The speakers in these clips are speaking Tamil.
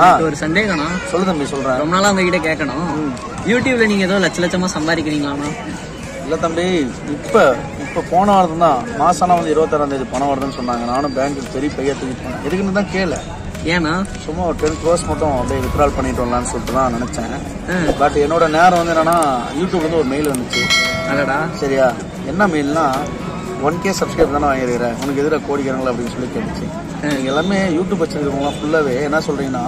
ஒரு சந்தேகம்னா சொல்லு தம்பி சொல்றேன். ரொம்ப நாளா உங்ககிட்ட கேட்கணும். யூடியூப்ல நீங்க ஏதோ லட்சமா சம்பாதிக்கிறீங்களாண்ணா? இல்ல தம்பி, இப்ப போன வாரம் தான் மாசம் வந்து 26ஆம் தேதி பணம் வருதுன்னு சொன்னாங்க. நானும் பேங்க்கு பெரிய பையா தூக்கிட்டு போனேன். எதுக்குன்னு தான் கேள. ஏன்னா சும்மா ஒரு 10 crores மட்டும் அப்படியே வித்ட்ரால் பண்ணிட்டு வரலான்னு சொல்லிட்டு தான் நினைச்சேன். பட் என்னோட நேரம் வந்து என்னன்னா, யூடியூப் வந்து ஒரு மெயில் வந்துச்சு. அடடா, சரியா, என்ன மெயில்னா 1K சப்ஸ்கிரைப் தானே வாங்கிருக்கிறேன், உனக்கு எதிராக கோடிக்கிறாங்களா அப்படின்னு சொல்லி கேட்டுச்சு. நீங்க எல்லாமே யூடியூப் வச்சிருக்கிறவங்களாம் ஃபுல்லாவே என்ன சொல்றீங்கன்னா,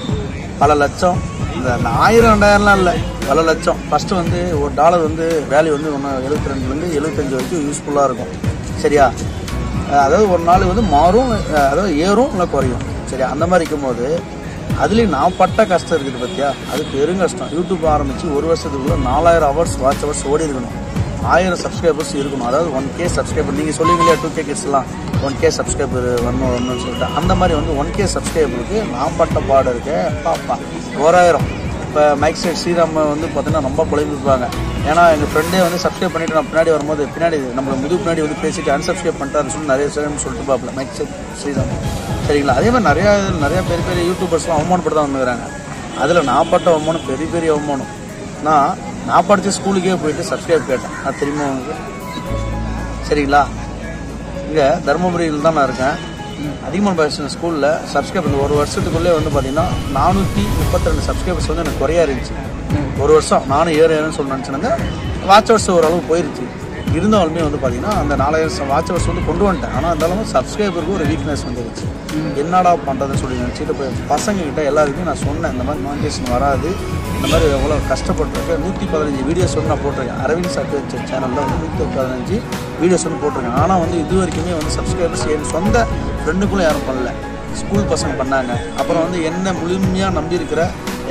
பல லட்சம், இந்த 1000 2000லாம் இல்லை, பல லட்சம். ஃபர்ஸ்ட் வந்து ஒரு டாலர் வந்து வேல்யூ வந்து 72 75 வரைக்கும் யூஸ்ஃபுல்லா இருக்கும். சரியா, அதாவது ஒரு நாள் வந்து மாறும், அதாவது ஏறும் இல்லை குறையும். சரியா, அந்த மாதிரி இருக்கும்போது அதுலேயும் நான் பட்ட கஷ்டம் இருக்குது பார்த்தியா, அது பெரும் கஷ்டம். யூடியூப் ஆரம்பிச்சு ஒரு வருஷத்துக்குள்ள 4000 hours வாட்ச் ஹவர்ஸ் ஓடி இருக்கணும், 1000 சப்ஸ்கிரைபர்ஸ் இருக்கணும். அதாவது 1K சப்ஸ்கிரைபர். நீங்கள் சொல்லுவீங்களா 2K கிட்ஸ்லாம் 1K சப்ஸ்கிரைபர் வரணும்னு சொல்லிட்டு, அந்த மாதிரி வந்து 1K சப்ஸ்கிரைபருக்கு நான் பட்ட பாடம் இருக்கு. பாப்பா 1000. இப்போ மைக் செட் ஸ்ரீராம் வந்து பார்த்தீங்கன்னா ரொம்ப குழம்பிருப்பாங்க. ஏன்னா எங்கள் ஃப்ரெண்டே வந்து சப்ஸ்கிரைப் பண்ணிட்டு நான் பின்னாடி வரும்போது பின்னாடி நம்மளை முதுகு பின்னாடி வந்து பேசிட்டு அன்சப்ஸ்கிரைப் பண்ணிட்டாருன்னு சொல்லி நிறைய சொல்லிட்டு பார்ப்பல மைக் செட் ஸ்ரீராம். சரிங்களா, அதே மாதிரி நிறைய பெரிய யூடியூபர்ஸ்லாம் அவமானப்பட்டு தான் வந்துக்கிறாங்க. அதில் நான் பட்ட அவமானம் பெரிய அவமானம். நான் படித்த ஸ்கூலுக்கே போயிட்டு சப்ஸ்கிரைப் கேட்டேன். நான் தெரியுமா உங்களுக்கு? சரிங்களா, இங்கே தருமபுரியில் தான் நான் இருக்கேன். அதிகமான பேசுன ஸ்கூலில் சப்ஸ்கிரைப் இந்த ஒரு வருஷத்துக்குள்ளே வந்து பார்த்தீங்கன்னா 432 சப்ஸ்கிரைபர்ஸ் வந்து எனக்கு குறையா இருந்துச்சு. ஒரு வருஷம் நானும் ஏறுன்னு சொல்லி நினச்சினாங்க. வாட்ச் ஹவர்ஸ் ஓரளவு போயிருச்சு. இருந்தாலுமே வந்து பார்த்தீங்கன்னா அந்த 4000 வாட்ச் ஹவர்ஸ் வந்து கொண்டு வந்துட்டேன். ஆனால் இருந்தாலும் சப்ஸ்கிரைபருக்கு ஒரு வீக்னஸ் வந்துருச்சு. என்னடா பண்ணுறதுன்னு சொல்லி நினச்சிட்டு போய் பசங்கக்கிட்ட எல்லாருக்குமே நான் சொன்னேன், இந்த மாதிரி மானிட்டேஷன் வராது, இந்த மாதிரி எவ்வளோ கஷ்டப்பட்டுருக்கேன். 115 வீடியோஸ் வந்து நான் போட்டிருக்கேன். அரவிந்த் அட்வென்ச்சர் சேனலில் வந்து 115 வீடியோஸ் வந்து போட்டிருக்கேன். ஆனால் வந்து இது வரைக்குமே வந்து சப்ஸ்கிரைபர்ஸ் என் சொந்த ஃப்ரெண்டுக்குள்ளே யாரும் பண்ணல, ஸ்கூல் பசங்க பண்ணாங்க. அப்புறம் வந்து என்ன முழுமையாக நம்பியிருக்கிற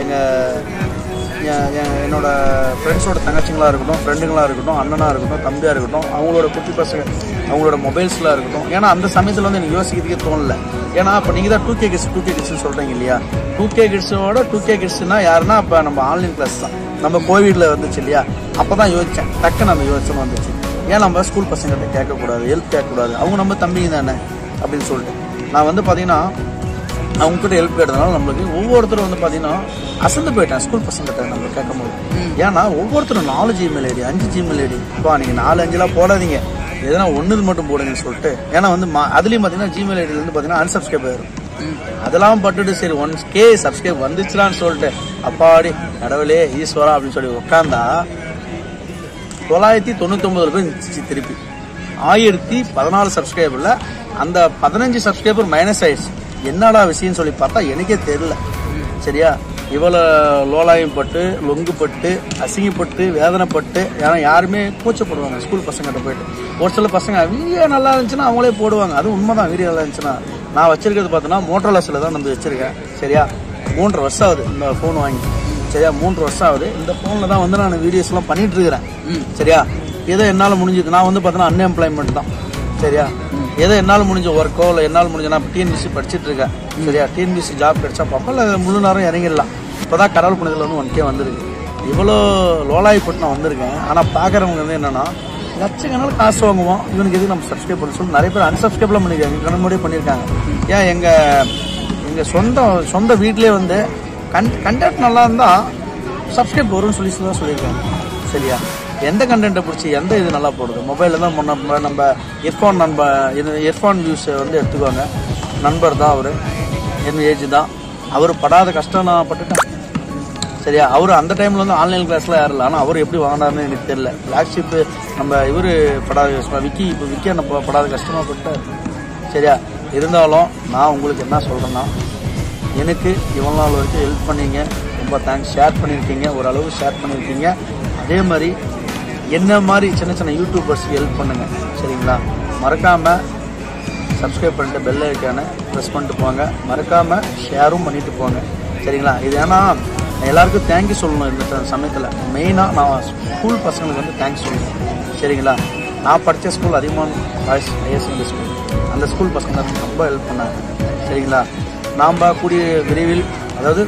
என்னோட ஃப்ரெண்ட்ஸோட தங்கச்சிங்களாக இருக்கட்டும், ஃப்ரெண்டுங்களாக இருக்கட்டும், அண்ணனாக இருக்கட்டும், தம்பியாக இருக்கட்டும், அவங்களோட குட்டி பசங்க, அவங்களோட மொபைல்ஸ்லாம் இருக்கட்டும். ஏன்னா அந்த சமயத்தில் வந்து எனக்கு யோசிக்கிறதுக்கே தோணல. ஏன்னா இப்போ நீங்கள் தான் 2K கிட்ஸ்ன்னு சொல்கிறீங்க இல்லையா, 2K கிட்ஸோட 2K கிட்ஸ்னா யாருன்னா இப்போ நம்ம ஆன்லைன் கிளாஸ் தான். நம்ம கோவிடில் வந்துச்சு இல்லையா, அப்போ தான் யோசித்தேன், டக்குன்னு அந்த யோசனை வந்துச்சு. ஏன் நம்ம ஸ்கூல் பசங்கள்கிட்ட கேட்கக்கூடாது, ஹெல்ப் கேட்கக்கூடாது, அவங்க நம்ம தம்பிங்க தானே அப்படின்னு சொல்லிட்டு நான் வந்து பார்த்தீங்கன்னா அவங்ககிட்ட ஹெல்ப் கேட்டதுனால நம்மளுக்கு ஒவ்வொருத்தரும் வந்து பார்த்தீங்கன்னா அசந்து போயிட்டேன் ஸ்கூல் பசங்கிட்ட நம்ம கேட்கும்போது. ஏன்னா ஒவ்வொருத்தரும் 4 ஜிமெயில் ஐடி 5 ஜிமெயில் ஐடி, இப்போ நீங்கள் 4 5 போடாதீங்க, எதனா ஒன்று மட்டும் போடுங்கன்னு சொல்லிட்டு. ஏன்னா வந்து அதுலேயும் பார்த்தீங்கன்னா ஜிமெயில் ஐடியிலேருந்து பார்த்தீங்கன்னா அன்சப்ஸ்கிரைப் ஆயிரும். அதெல்லாம் பட்டுட்டு சரி 1K சப்ஸ்கிரைப் வந்துச்சுலான்னு சொல்லிட்டு அப்பாடி கடவுளே ஈஸ்வரா அப்படின்னு சொல்லி உட்காந்தா 999 பேர் இருந்துச்சு. திருப்பி 1014 சப்ஸ்கிரைபர்ல அந்த 15 சப்ஸ்கிரைபர் மைனஸ் ஆயிடுச்சு. என்னடா விஷயம்னு சொல்லி பார்த்தா எனக்கே தெரியல. சரியா, இவ்வளோ லோலாயம் பட்டு, லொங்கு பட்டு, அசிங்கப்பட்டு, வேதனைப்பட்டு. ஏன்னா யாருமே கூச்சப்படுவாங்க ஸ்கூல் பசங்கிட்ட போயிட்டு. ஒரு சில பசங்க வீடியோ நல்லா இருந்துச்சுன்னா அவங்களே போடுவாங்க, அது உண்மைதான். வீடியோ நல்லா இருந்துச்சுன்னா நான் வச்சிருக்கிறது பார்த்தோன்னா மோட்டோரோலாஸில் தான் நம்ம வச்சிருக்கேன். சரியா, 3.5 வருஷம் ஆகுது இந்த ஃபோன் வாங்கி. சரியா, 3 வருஷம் ஆகுது. இந்த ஃபோனில் தான் வந்து நான் வீடியோஸ்லாம் பண்ணிட்டு இருக்கிறேன். சரியா, ஏதோ என்னால் முடிஞ்சது. நான் வந்து பார்த்தோன்னா அன்எம்ப்ளாய்மெண்ட் தான். சரியா, ஏதோ என்னால் முடிஞ்ச ஒர்க்கோ இல்லை என்னால் முடிஞ்ச நான் டிஎன்பிசி படிச்சுட்டு இருக்கேன். சரியா, டிஎன்பிசி ஜாப் கிடைச்சா பார்ப்போம், இல்லை முழு நேரம் இறங்கிடலாம். இப்போ தான் கடவுள் புனிதத்தில் வந்து 1K வந்திருக்கு. இவ்வளோ லோலாயிப்பட்டு நான் வந்திருக்கேன். ஆனால் பார்க்குறவங்க வந்து என்னென்னா லட்சக்கணக்கில் காசு வாங்குவோம், இவனுக்கு எதுக்கு நம்ம சப்ஸ்கிரைப் பண்ண சொல்லி நிறைய பேர் அன்சப்ஸ்கிரைப்லாம் பண்ணியிருக்காங்க. கணக்கு முன்னாடியே பண்ணியிருக்காங்க. ஏன் எங்கள் சொந்த வீட்டிலே வந்து கண்டென்ட் நல்லா இருந்தால் சப்ஸ்கிரைப் வரும்னு சொல்லி தான் சொல்லியிருக்காங்க. சரியா, எந்த கண்டென்ட்டை பிடிச்சி எந்த இது நல்லா போடுது, மொபைலில் தான் நம்ம இயர்ஃபோன் வியூஸ் வந்து எடுத்துக்குவாங்க. நண்பர் தான் அவர், என் ஏஜ் தான். அவர் படாத கஷ்டம் நான் பட்டுட்டேன். சரியா, அவர் அந்த டைமில் வந்து ஆன்லைன் கிளாஸ்லாம் யாரில்லை. ஆனால் அவர் எப்படி வாங்கினாருன்னு எனக்கு தெரியல. ஃப்ளாக்ஷிப்பு நம்ம இவர் படாத கஷ்டமாக விக்கி நம்ம படாத கஷ்டமாக பட்டார். சரியா, இருந்தாலும் நான் உங்களுக்கு என்ன சொல்கிறேன்னா, எனக்கு இவ்வளோ நாள் வரைக்கும் ஹெல்ப் பண்ணீங்க, ரொம்ப தேங்க்ஸ். ஷேர் பண்ணியிருக்கீங்க, ஓரளவு ஷேர் பண்ணியிருக்கீங்க. அதே மாதிரி என்ன மாதிரி சின்ன யூடியூபர்ஸ்க்கு ஹெல்ப் பண்ணுங்கள். சரிங்களா, மறக்காமல் சப்ஸ்கிரைப் பண்ணிட்டு பெல் ஐக்கானை ப்ரெஸ் பண்ணிட்டு போங்க. மறக்காமல் ஷேரும் பண்ணிட்டு போங்க. சரிங்களா, இது ஏன்னா எல்லாருக்கும் தேங்க்யூ சொல்லணும். இந்த சமயத்தில் மெயினாக நான் ஸ்கூல் பசங்களுக்கு வந்து தேங்க்ஸ் சொல்லணும். சரிங்களா, நான் படித்த ஸ்கூல் அதிகமான பாய்ஸ் ஹையர் செகண்டரி ஸ்கூல். அந்த ஸ்கூல் பசங்க ரொம்ப ஹெல்ப் பண்ணாங்க. சரிங்களா, நாம் கூடிய விரைவில், அதாவது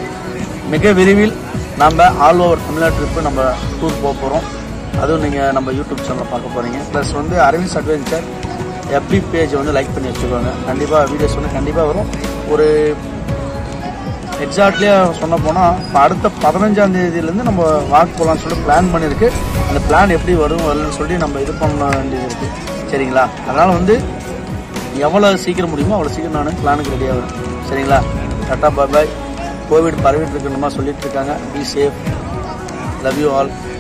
மிக விரைவில் நம்ம ஆல் ஓவர் தமிழ்நாடு ட்ரிப்பு நம்ம டூர் போக போகிறோம். அதுவும் நீங்கள் நம்ம யூடியூப் சேனலில் பார்க்க போகிறீங்க. ப்ளஸ் வந்து அரவிந்த் அட்வென்ச்சர் FB பேஜை வந்து லைக் பண்ணி வச்சுக்கோங்க. கண்டிப்பாக வீடியோஸ் வந்து கண்டிப்பாக வரும். ஒரு எக்ஸாக்ட்லியா சொன்ன போனா அடுத்த 15ஆம் தேதியிலேருந்து நம்ம வாக் போகலான்னு சொல்லி பிளான் பண்ணியிருக்கு. அந்த பிளான் எப்படி வரலன்னு சொல்லி நம்ம இது பண்ண வேண்டியது இருக்கு. சரிங்களா? அதனால வந்து எவ்வளவு சீக்கிரம் முடியுமோ அவ்வளவு சீக்கிரம் நான் பிளானுக்கு ரெடி ஆகிறேன். சரிங்களா? டாட்டா பாய் பாய். கோவிட் பரவிட்டு இருக்குன்னு சொல்லிட்டு இருக்காங்க. Be safe. Love you all.